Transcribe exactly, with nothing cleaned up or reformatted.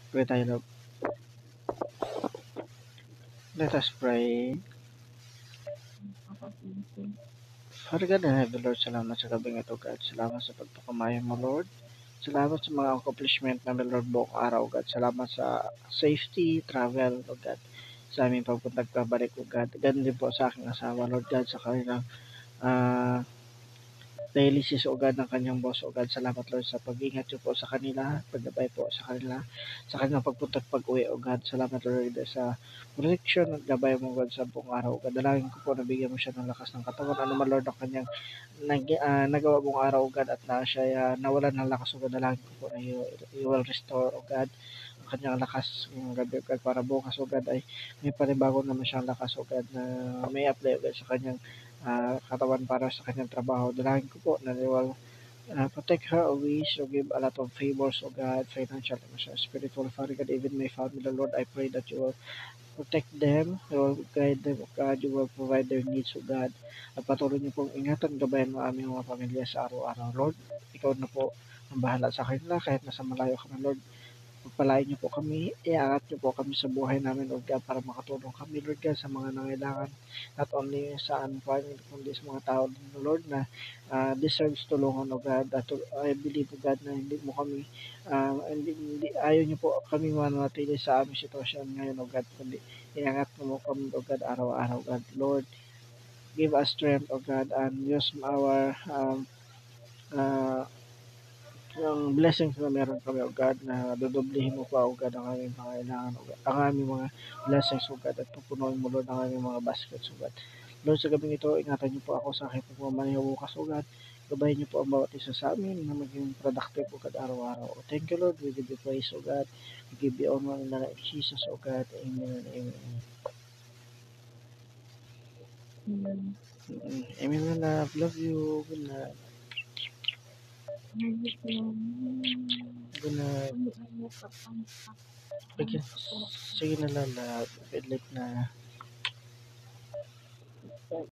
Pray tayo, Lord. Let us pray. Father God and Heavenly Lord, salamat sa gabing ito, God. Salamat sa pagpakamaya mo, Lord. Salamat sa mga accomplishment namin, Lord, buong araw, God. Salamat sa safety, travel, Lord God. Sa aming pagpuntag pabalik, Lord God. Ganun din po sa aking asawa, Lord God, sa kanilang uh, dialysis, O God, ng kanyang boss, O God. Salamat, Lord, sa pag-ingat niyo po sa kanila, paggabay po sa kanila, sa kanilang pagpunta at pag-uwi, O God. Salamat, Lord, sa protection at gabay mo, God, sa buong araw, O God. Dalangin ko po na bigyan mo siya ng lakas ng katawan. Ano man, Lord, ang kanyang nag, uh, nagawa mong araw, O God, at na siya uh, nawalan ng lakas, O God. Dalangin ko po na you, you will restore, O God, ang kanyang lakas ng gabi, O God, para bukas, O God, ay may panibago naman siyang lakas, O God, na may apply, O God, sa kanyang uh, katawan para sa kanyang trabaho. Dalangin ko po na you will uh, protect her always, so give a lot of favors, O God, financial, spiritual, Father God, even my family, Lord, I pray that you will protect them, you will guide them, O God, you will provide their needs, O God, at patuloy niyo pong ingatan, gabayan mo aming mga pamilya sa araw-araw, Lord. Ikaw na po ang bahala sa kanila, kahit nasa malayo kami, Lord. Pagpalain niyo po kami, iangat niyo po kami sa buhay namin, Lord God, para makatulong kami, Lord God, sa mga nangailangan, not only sa aming family, kundi sa mga tao din, Lord, na uh, deserves tulungan, O God. At I believe, O God, na hindi mo kami, uh, hindi, hindi, ayaw niyo po kami manatili sa aming sitwasyon ngayon, O God, kundi iangat mo kami, O God, araw-araw, God. Lord, give us strength, O God, and use our um, uh, yung blessings na meron kami, O God, na dodoblihin mo pa, O God, ang aming pangailangan, O God, ang aming mga blessings, O God, at pupunuin mo, Lord, ang aming mga baskets, O God. Lord, sa gabing ito, ingatan niyo po ako sa aking pagmamaneho bukas, O God. Gabayin niyo po ang bawat isa sa amin na maging productive, O God, araw-araw. Thank you, Lord. We give you praise, O God. We give you honor in the name of Jesus, O God. Amen and amen. Amen. Amen, my love. Love you. Good night. Good night. Sige, sige na lang, love. Bed late na.